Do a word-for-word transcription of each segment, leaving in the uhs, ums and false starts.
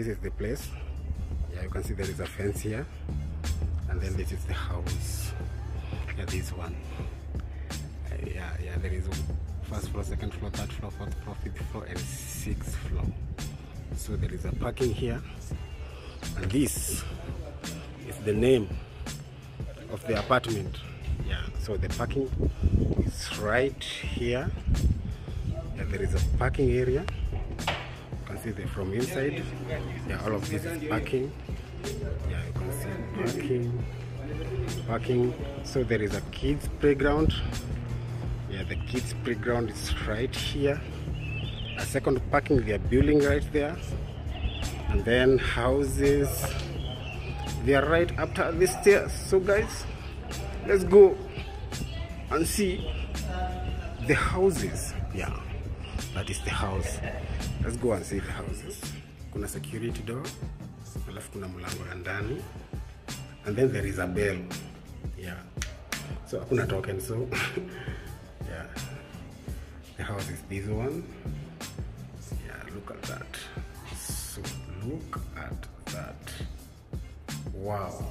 this is the place. Yeah, you can see there is a fence here, and then this is the house. Yeah, this one. Uh, yeah, yeah, there is first floor, second floor, third floor, fourth floor, fifth floor, and sixth floor. So there is a parking here, and this is the name of the apartment. Yeah, so the parking is right here. Yeah, there is a parking area. You can see that from inside. Yeah, all of this is parking. Yeah, you can see parking, parking. So there is a kids playground. Yeah, the kids playground is right here. A second parking they are building right there, and then houses, they are right after the stairs. So guys, let's go and see the houses. Yeah, that is the house. Let's go and see the houses. Kuna security door, alafu kuna mlango ya ndani, and then there is a bell. Yeah, so hakuna token. So yeah, the house is this one. Yeah, look at that. So look at that. Wow.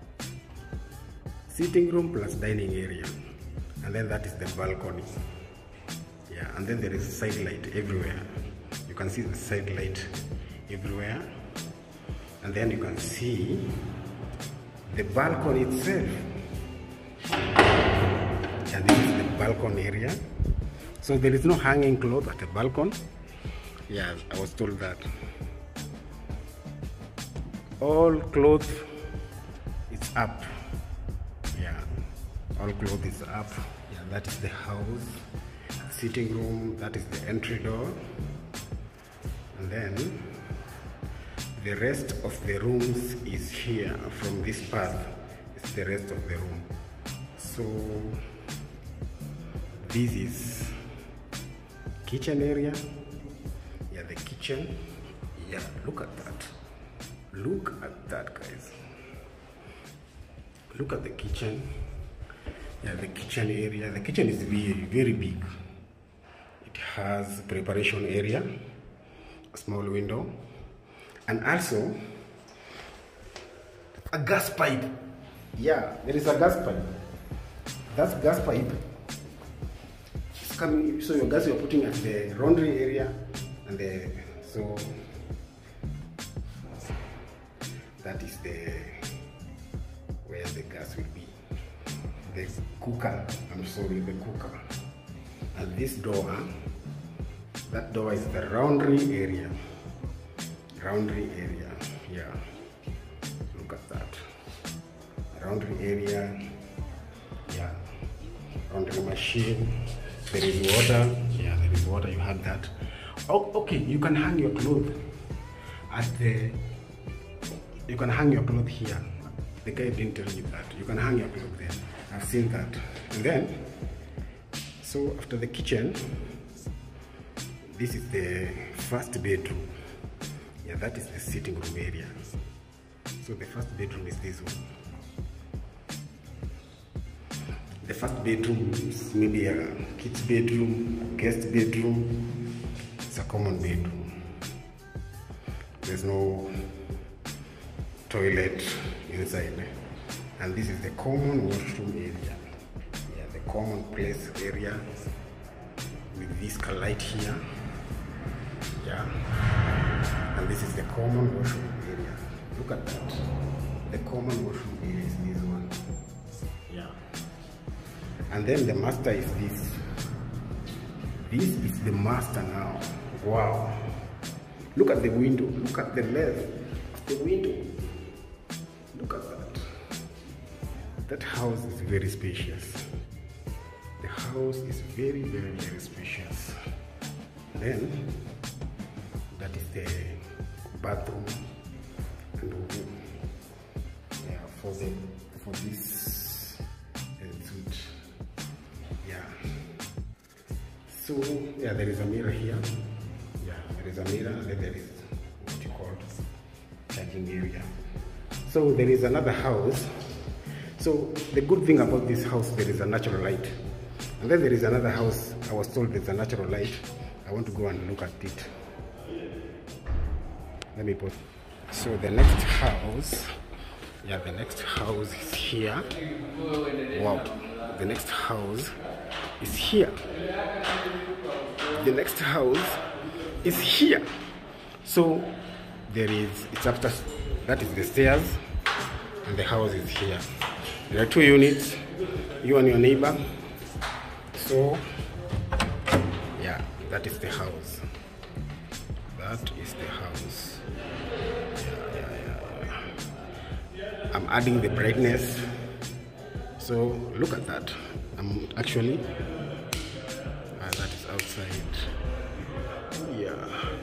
Sitting room plus dining area, and then that is the balcony. Yeah, and then there is side light everywhere. You can see the side light everywhere, and then you can see the balcony itself. And this is the balcony area. So there is no hanging clothes at the balcony. Yeah, I was told that. All clothes is up. Yeah, all clothes is up. Yeah, that is the house. Sitting room, that is the entry door. And then the rest of the rooms is here. From this path, it's the rest of the room. So this is kitchen area. Yeah, the kitchen. Yeah, look at that. Look at that, guys. Look at the kitchen. Yeah, the kitchen area. The kitchen is very, very big. It has preparation area, a small window, and also a gas pipe. Yeah, there is a gas pipe. That's gas pipe. It's coming. So your gas you're putting at the laundry area, and the so that is the where the gas will be. The cooker. I'm sorry, the cooker. And this door, that door is the laundry area. Laundry area. Yeah. Look at that. Laundry area. Yeah. Laundry machine. There is water. Yeah, there is water. You have that. Oh, okay. You can hang your clothes at the. You can hang your clothes here. The guy didn't tell you that. You can hang your clothes there. I've seen that. And then, so after the kitchen, this is the first bedroom. Yeah, that is the sitting room area. So the first bedroom is this one. The first bedroom is maybe a kid's bedroom, guest bedroom. It's a common bedroom. There's no toilet inside. And this is the common washroom area. Yeah, the common place area with this light here. Yeah. And this is the common washroom area. Look at that. The common washroom area is this one. Yeah. And then the master is this. This is the master now. Wow. Look at the window. Look at the length of the window. Look at that. That house is very spacious. The house is very, very, very spacious. Then, that is the bathroom and room. Yeah, for the for this suite. Yeah. So yeah, there is a mirror here. Yeah, there is a mirror, and then there is what you call charging area. So there is another house. So the good thing about this house, there is a natural light. And then there is another house, I was told there's a natural light. I want to go and look at it. Let me pause. So the next house, yeah, the next house is here. Wow, the next house is here. The next house is here. So there is, it's after, that is the stairs, and the house is here. There are two units, you and your neighbor. So yeah, that is the house. That is the house. Yeah, yeah, yeah, yeah. I'm adding the brightness. So look at that. I'm actually, uh, that is outside. Yeah.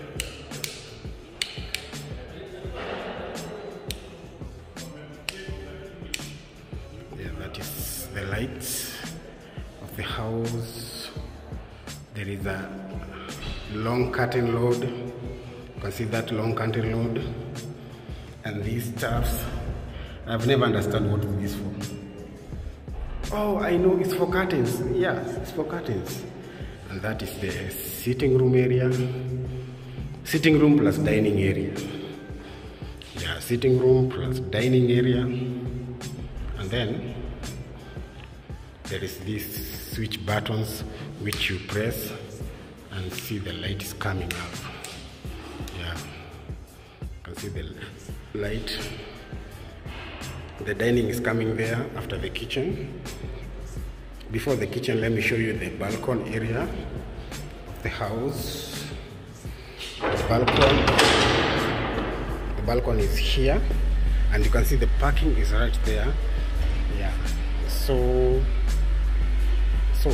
Yeah, that is the lights of the house. There is a long curtain rod. You can see that long curtain rod. And these stuffs, I've never understood what is this for. Oh, I know, it's for curtains. Yeah, it's for curtains. And that is the sitting room area. Sitting room plus dining area. Yeah, sitting room plus dining area. And then there is these switch buttons which you press and see the light is coming up. Yeah, you can see the light. The dining is coming there after the kitchen. Before the kitchen, let me show you the balcony area of the house. The balcony, the balcony is here, and you can see the parking is right there. Yeah, so so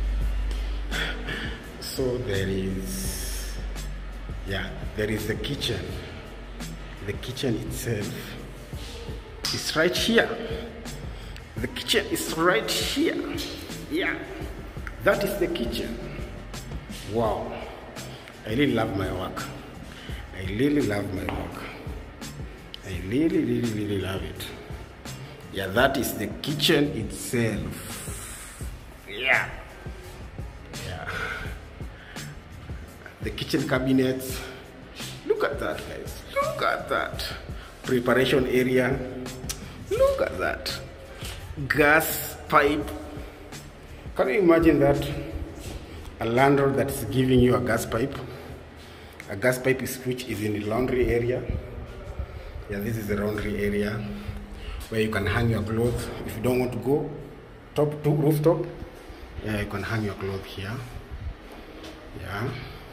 so there is, yeah, there is the kitchen. The kitchen itself is right here. The kitchen is right here. Yeah, that is the kitchen. Wow, I really love my work. I really love my work. I really, really, really love it. Yeah, that is the kitchen itself. Yeah. Yeah. The kitchen cabinets. Look at that, guys. Look at that. Preparation area. Look at that. Gas pipe. Can you imagine that? A landlord that is giving you a gas pipe. A gas pipe is which is in the laundry area. Yeah, this is the laundry area where you can hang your clothes. If you don't want to go top to rooftop, yeah, you can hang your clothes here. Yeah.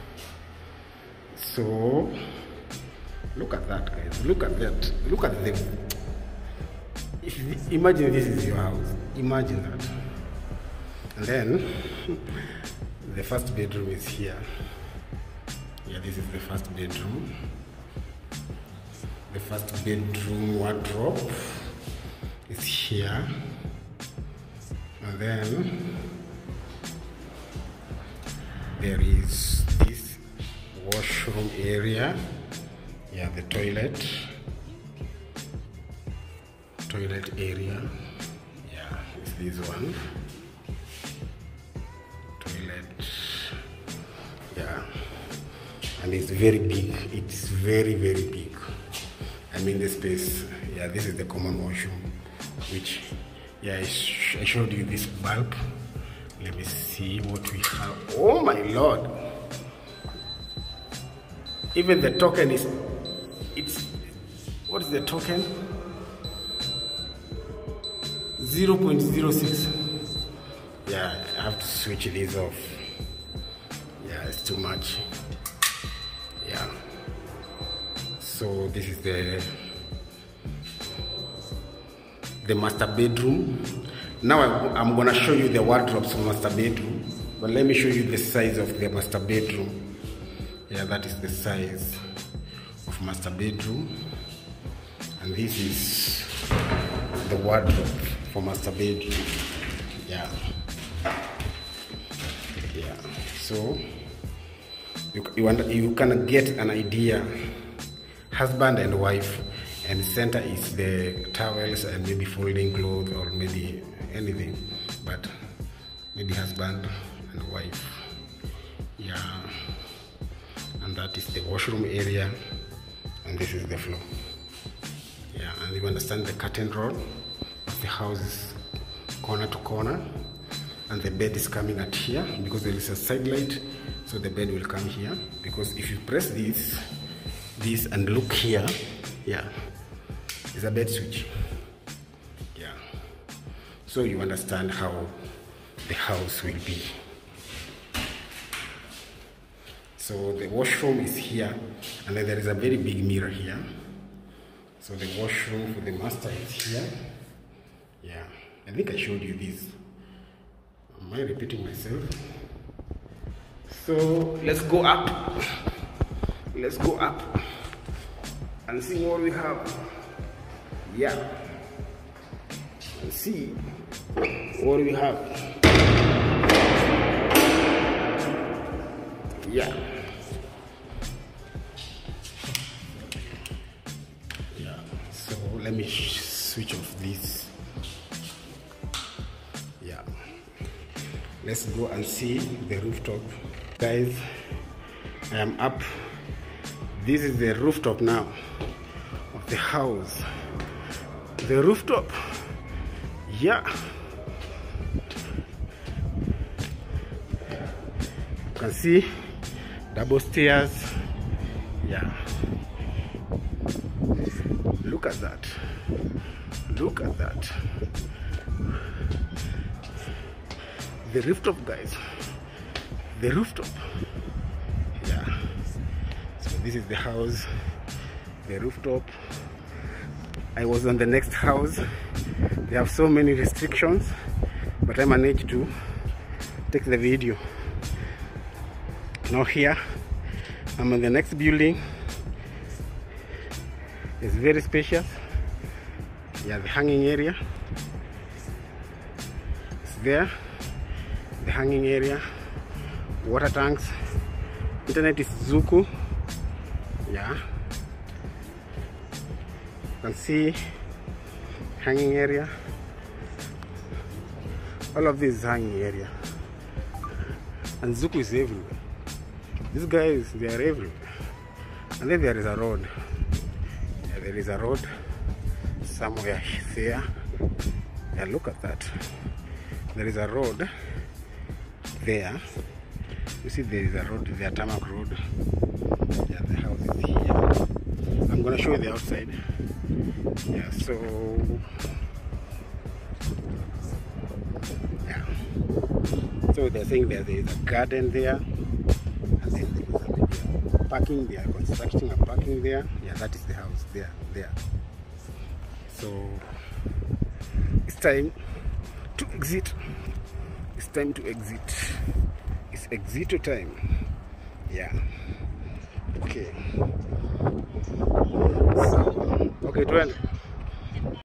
So look at that, guys. Look at that. Look at them. If, imagine this is your house. Imagine that. And then the first bedroom is here. Yeah, this is the first bedroom. The first bedroom wardrobe is here. And then there is this washroom area. Yeah, the toilet. Toilet area. Yeah, it's this one. Toilet. Yeah. And it's very big. It's very, very big. I mean the space. Yeah, this is the common washroom, which, yeah, I, sh I showed you this bulb. Let me see what we have. Oh my Lord! Even the token is, it's, what is the token? zero point zero six. Yeah, I have to switch these off. Yeah, it's too much. Yeah. So this is the the master bedroom. Now I, I'm gonna show you the wardrobes for master bedroom, but let me show you the size of the master bedroom. Yeah, that is the size of master bedroom, and this is the wardrobe for master bedroom. Yeah. Yeah. So you you, under, you can get an idea. Husband and wife, and center is the towels and maybe folding clothes or maybe anything, but maybe husband and wife. Yeah. And that is the washroom area, and this is the floor. and you understand the curtain rod of the house is corner to corner, and the bed is coming at here because there is a side light, so the bed will come here. Because if you press this this and look here, yeah, it's a bed switch. Yeah, so you understand how the house will be. So the washroom is here, and then there is a very big mirror here. So the washroom for the master is here. Yeah, I think I showed you this. Am I repeating myself? So let's go up. Let's go up and see what we have. Yeah, and see what we have. Yeah. Yeah. So let me switch off this. Yeah. Let's go and see the rooftop. Guys, I am up. This is the rooftop now of the house. The rooftop. Yeah. You can see double stairs. Yeah. Look at that. Look at that. The rooftop, guys. The rooftop. Yeah. So this is the house. The rooftop. I was on the next house. They have so many restrictions, but I managed to take the video. Now here, I'm on the next building. It's very spacious. Yeah, the hanging area. It's there. The hanging area. Water tanks. Internet is Zuku. Yeah. You can see hanging area. All of this is hanging area. And Zuku is everywhere. These guys, they are everywhere. And then there is a road. Yeah, there is a road somewhere there. Yeah, look at that. There is a road there. You see there is a road, the tarmac road. Yeah, the house is here. I'm gonna show you the outside. Yeah, so yeah. So they're saying that there is a garden there. Parking, they are constructing a parking there. Yeah, that is the house there, there. So it's time to exit. It's time to exit. It's exit time. Yeah. Okay. So, okay, twende.